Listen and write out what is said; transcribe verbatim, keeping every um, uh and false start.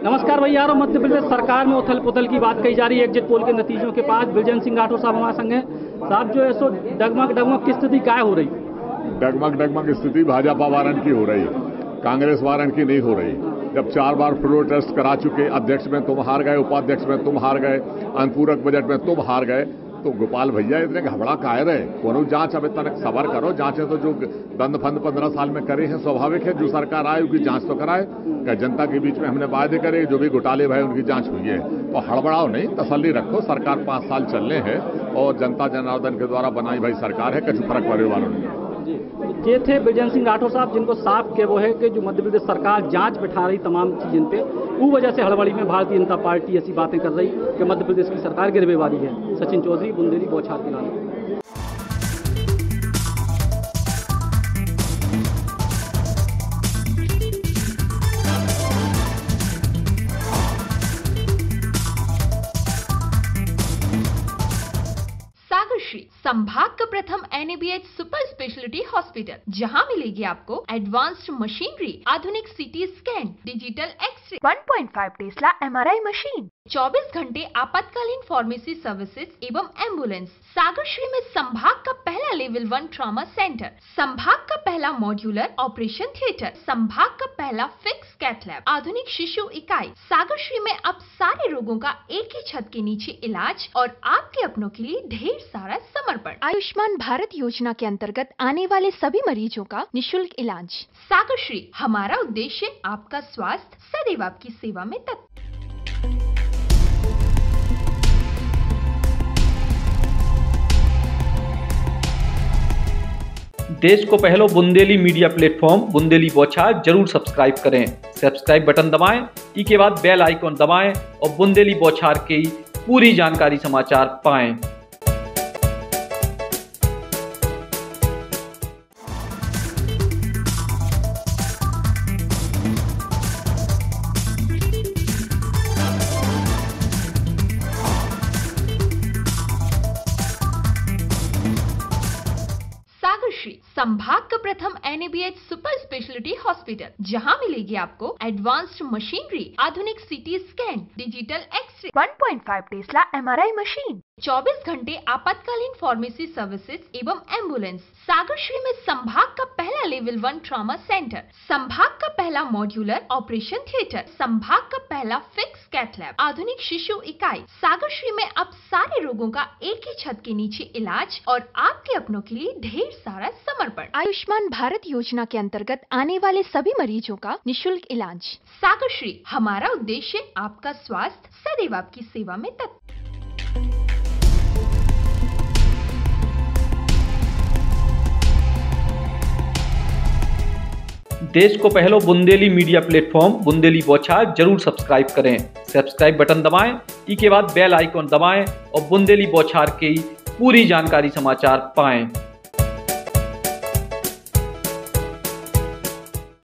नमस्कार भैया। मध्य प्रदेश सरकार में उथल पुथल की बात कही जा रही है। एग्जिट पोल के नतीजों के पास बृजेंद्र सिंह राठौर साहब हमारे संग हैं। साहब जो है सो डगमग डगमग की स्थिति क्या हो रही? डगमग डगमग स्थिति भाजपा वारन की हो रही, कांग्रेस वारन की नहीं हो रही। जब चार बार प्रोटेस्ट करा चुके, अध्यक्ष में तुम हार गए, उपाध्यक्ष में तुम हार गए, अनुपूरक बजट में तुम हार गए, तो गोपाल भैया इतने घबरा काहे रहे? कोनो जांच अभी तक सबर करो। जांचें तो जो दंड फंद पंद्रह साल में करे हैं, स्वाभाविक है। जो सरकार आए उनकी जांच तो कराए। क्या जनता के बीच में हमने वायदे करे, जो भी घोटाले भाई उनकी जांच हुई है, तो हड़बड़ाओ नहीं, तसल्ली रखो। सरकार पांच साल चलने हैं और जनता जनार्दन के द्वारा बनाई भाई सरकार है, कुछ फर्क पड़ने वालों ने। ये थे बृजेंद्र सिंह राठौर साहब, जिनको साफ के वो है कि जो मध्य प्रदेश सरकार जांच बिठा रही तमाम चीजों पे, वो वजह से हड़बड़ी में भारतीय जनता पार्टी ऐसी बातें कर रही कि मध्य प्रदेश की सरकार गिरवे वाली है। सचिन चौधरी, बुंदेली, बौछार के नाम। सागरश्री संभाग का प्रथम N A B H super speciality hospital, जहां मिलेगी आपको एडवांस्ड मशीनरी, आधुनिक CT scan, digital x-ray, one point five tesla M R I machine, चौबीस घंटे आपातकालीन फार्मेसी सर्विसेज एवं एम्बुलेंस। सागरश्री में संभाग का पहला लेवल वन ट्रॉमा सेंटर, संभाग का पहला मॉड्यूलर ऑपरेशन थिएटर, संभाग का पहला फिक्स कैथ लैब, आधुनिक शिशु इकाई। सागरश्री में अब सारे रोगों का एक ही छत के नीचे इलाज और आपके अपनों के लिए ढेर सारा समर्पण। आयुष्मान भारत योजना के अंतर्गत आने वाले सभी मरीजों का निशुल्क इलाज। सागरश्री, हमारा उद्देश्य आपका स्वास्थ्य, सदैव आपकी सेवा में तत्पर। देश को पहलो बुंदेली मीडिया प्लेटफॉर्म बुंदेली बौछार जरूर सब्सक्राइब करें। सब्सक्राइब बटन दबाएं, ई के बाद बेल आइकॉन दबाएं और बुंदेली बौछार की पूरी जानकारी समाचार पाएं। सागरश्री संभाग का प्रथम N A B H super speciality hospital, जहां मिलेगी आपको एडवांस्ड मशीनरी, आधुनिक CT scan, digital x-ray, one point five tesla M R I machine, चौबीस घंटे आपातकालीन फार्मेसी सर्विसेज एवं एम्बुलेंस। सागरश्री में संभाग का पहला लेवल वन ट्रॉमा सेंटर, संभाग का पहला मॉड्यूलर ऑपरेशन थिएटर, संभाग का पहला फिक्स कैथ लैब, आधुनिक शिशु इकाई। सागरश्री में अब सारे रोगों का एक ही छत के नीचे इलाज और आपके अपनों के लिए ढेर सारा समर्पण। आयुष्मान भारत योजना के अंतर्गत आने वाले सभी मरीजों का निशुल्क इलाज। सागरश्री, हमारा उद्देश्य आपका स्वास्थ्य, सदैव आपकी सेवा में तत्पर। देश को पहलो बुंदेली मीडिया प्लेटफॉर्म बुंदेली बौछार जरूर सब्सक्राइब करें। सब्सक्राइब बटन दबाएं, ई के बाद बेल आइकॉन दबाएं और बुंदेली बौछार की पूरी जानकारी समाचार पाएं।